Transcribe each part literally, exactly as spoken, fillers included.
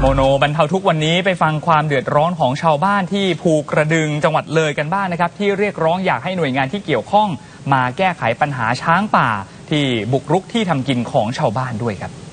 โมโนบรรเทาทุกวันนี้ไปฟังความเดือดร้อนของชาวบ้านที่ภูกระดึงจังหวัดเลยกันบ้าง นะครับที่เรียกร้องอยากให้หน่วยงานที่เกี่ยวข้องมาแก้ไขปัญหาช้างป่าที่บุกรุกที่ทำกินของชาวบ้านด้วยครับ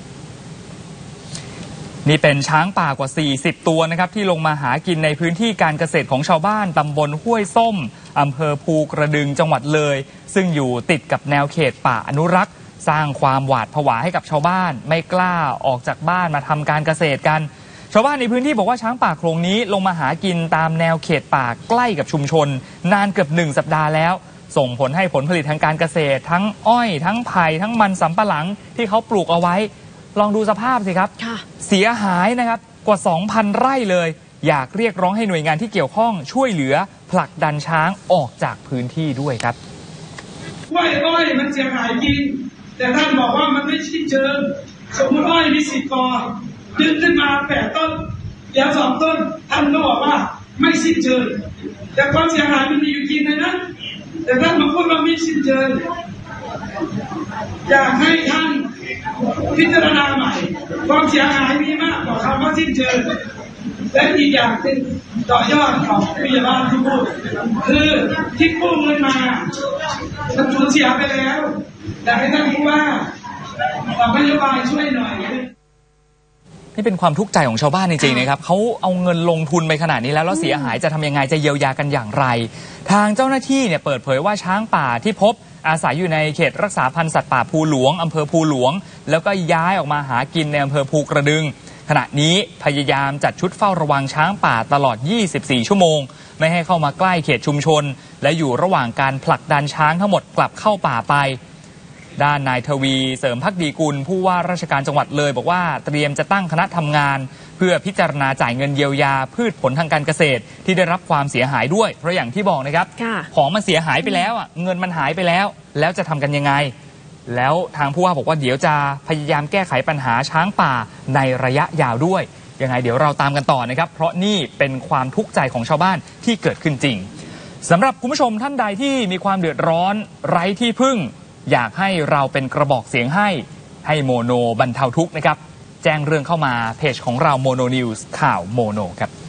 นี่เป็นช้างป่ากว่าสี่สิบตัวนะครับที่ลงมาหากินในพื้นที่การเกษตรของชาวบ้านตำบลห้วยส้มอำเภอภูกระดึงจังหวัดเลยซึ่งอยู่ติดกับแนวเขตป่าอนุรักษ์สร้างความหวาดผวาให้กับชาวบ้านไม่กล้าออกจากบ้านมาทำการเกษตรกันชาวบ้านในพื้นที่บอกว่าช้างป่าโขลงนี้ลงมาหากินตามแนวเขตป่าใกล้กับชุมชนนานเกือบหนึ่งสัปดาห์แล้วส่งผลให้ผลผลิตทางการเกษตรทั้งอ้อยทั้งไผ่ทั้งมันสำปะหลังที่เขาปลูกเอาไว้ลองดูสภาพสิครับเสียหายนะครับกว่า สองพัน ไร่เลยอยากเรียกร้องให้หน่วยงานที่เกี่ยวข้องช่วยเหลือผลักดันช้างออกจากพื้นที่ด้วยครับว่าอ้อยมันเสียหายจริงแต่ท่านบอกว่ามันไม่สิ้นเชิงสมมติอ้อยมีสิบกอดึงขึ้นมาแปดต้นเดี๋ยวสองต้นท่านก็บอกว่าไม่สิ้นเชิงแต่ความเสียหายมันมีอยู่จริงเลยนะแต่ท่านมาพูดว่าไม่สิ้นเชิงอยากให้ท่านพิจารณาใหม่ความเสียหายมีมากกว่าคำว่าสิ้นเชิงและอีกอย่างเป็นต่อยอดของพยาบาลที่พูดคือที่กู้เงินมามันสูญเสียไปแล้วแต่ให้ท่านผู้ว่าออกนโยบายช่วยหน่อยนี่เป็นความทุกข์ใจของชาวบ้านจริงๆนะครับเขาเอาเงินลงทุนไปขนาดนี้แล้วแล้วเสียหายจะทำยังไงจะเยียวยากันอย่างไรทางเจ้าหน้าที่เนี่ยเปิดเผยว่าช้างป่าที่พบอาศัยอยู่ในเขตรักษาพันธุ์สัตว์ป่าภูหลวงอำเภอภูหลวงแล้วก็ย้ายออกมาหากินในอำเภอภูกระดึงขณะนี้พยายามจัดชุดเฝ้าระวังช้างป่าตลอดยี่สิบสี่ชั่วโมงไม่ให้เข้ามาใกล้เขตชุมชนและอยู่ระหว่างการผลักดันช้างทั้งหมดกลับเข้าป่าไปด้านนายทวีเสริมภักดีกุลผู้ว่าราชการจังหวัดเลยบอกว่าเตรียมจะตั้งคณะทำงานเพื่อพิจารณาจ่ายเงินเยียวยาพืชผลทางการเกษตรที่ได้รับความเสียหายด้วยเพราะอย่างที่บอกนะครับของมันเสียหายไปแล้วอ่ะเงินมันหายไปแล้วแล้วจะทำกันยังไงแล้วทางผู้ว่าบอกว่าเดี๋ยวจะพยายามแก้ไขปัญหาช้างป่าในระยะยาวด้วยยังไงเดี๋ยวเราตามกันต่อนะครับเพราะนี่เป็นความทุกข์ใจของชาวบ้านที่เกิดขึ้นจริงสำหรับคุณผู้ชมท่านใดที่มีความเดือดร้อนไร้ที่พึ่งอยากให้เราเป็นกระบอกเสียงให้ให้โมโนบรรเทาทุกข์นะครับแจ้งเรื่องเข้ามาเพจของเราโมโนนิวส์ข่าวโมโนครับ